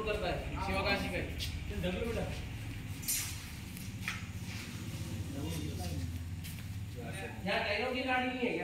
Support करता है शिवकाशी का। यहाँ टाइलों की गाड़ी नहीं है।